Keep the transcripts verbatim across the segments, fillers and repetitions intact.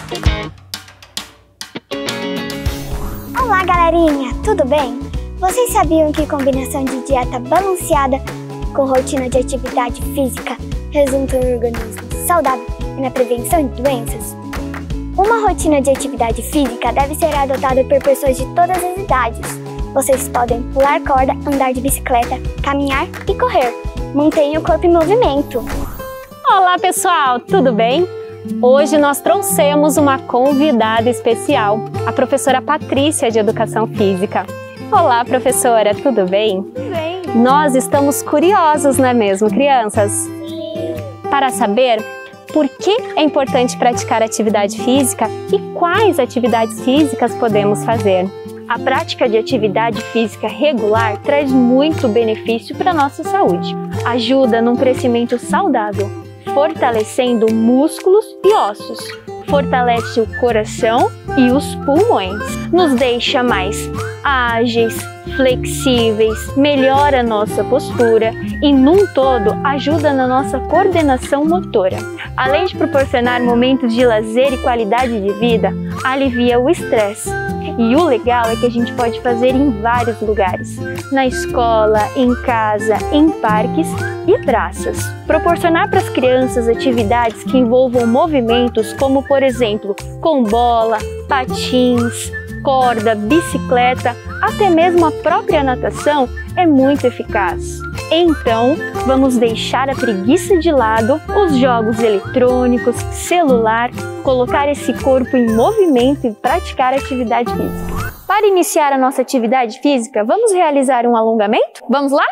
Olá, galerinha! Tudo bem? Vocês sabiam que combinação de dieta balanceada com rotina de atividade física resulta em um organismo saudável e na prevenção de doenças? Uma rotina de atividade física deve ser adotada por pessoas de todas as idades. Vocês podem pular corda, andar de bicicleta, caminhar e correr. Mantenha o corpo em movimento. Olá, pessoal! Tudo bem? Hoje nós trouxemos uma convidada especial, a professora Patrícia de Educação Física. Olá, professora, tudo bem? Tudo bem. Nós estamos curiosos, não é mesmo, crianças? Sim. Para saber por que é importante praticar atividade física e quais atividades físicas podemos fazer. A prática de atividade física regular traz muito benefício para a nossa saúde. Ajuda num crescimento saudável, fortalecendo músculos e ossos. Fortalece o coração e os pulmões. Nos deixa mais ágeis, flexíveis, melhora a nossa postura e, num todo, ajuda na nossa coordenação motora. Além de proporcionar momentos de lazer e qualidade de vida, alivia o estresse. E o legal é que a gente pode fazer em vários lugares, na escola, em casa, em parques e praças. Proporcionar para as crianças atividades que envolvam movimentos como, por exemplo, com bola, patins, corda, bicicleta, até mesmo a própria natação é muito eficaz. Então, vamos deixar a preguiça de lado, os jogos eletrônicos, celular, colocar esse corpo em movimento e praticar atividade física. Para iniciar a nossa atividade física, vamos realizar um alongamento? Vamos lá?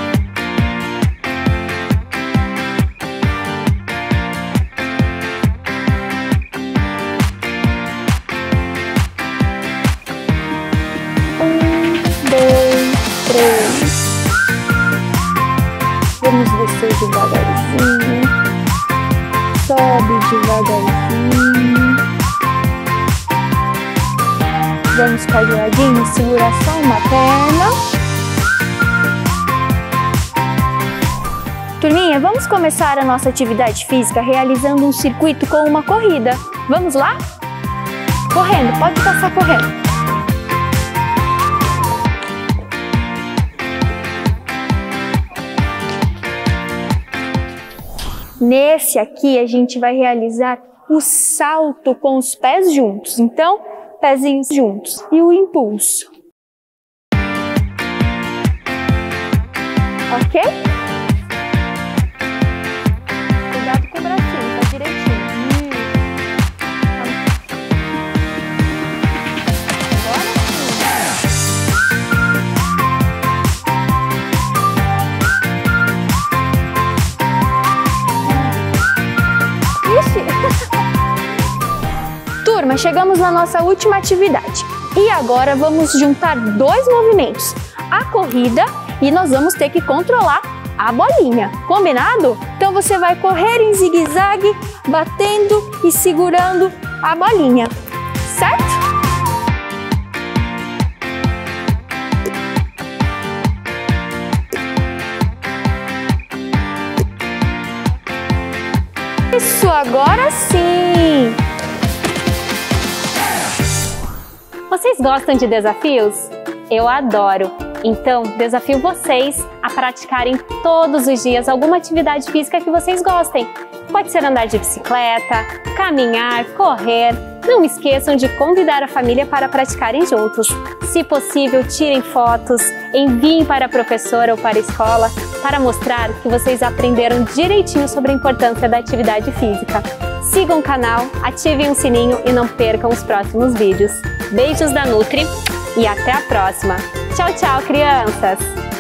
Um, dois, três. Vamos descer devagarzinho, sobe devagarzinho, vamos ficar de ladinho, segurar só uma perna. Turminha, vamos começar a nossa atividade física realizando um circuito com uma corrida. Vamos lá? Correndo, pode passar correndo. Nesse aqui, a gente vai realizar o salto com os pés juntos. Então, pezinhos juntos. E o impulso. Ok? Cuidado com o bracinho, tá direitinho. Turma, chegamos na nossa última atividade e agora vamos juntar dois movimentos, a corrida e nós vamos ter que controlar a bolinha, combinado? Então você vai correr em zigue-zague, batendo e segurando a bolinha, certo? Isso, agora sim! Vocês gostam de desafios? Eu adoro! Então, desafio vocês a praticarem todos os dias alguma atividade física que vocês gostem. Pode ser andar de bicicleta, caminhar, correr. Não esqueçam de convidar a família para praticarem juntos. Se possível, tirem fotos, enviem para a professora ou para a escola para mostrar que vocês aprenderam direitinho sobre a importância da atividade física. Sigam o canal, ativem o sininho e não percam os próximos vídeos. Beijos da Nutri e até a próxima! Tchau, tchau, crianças!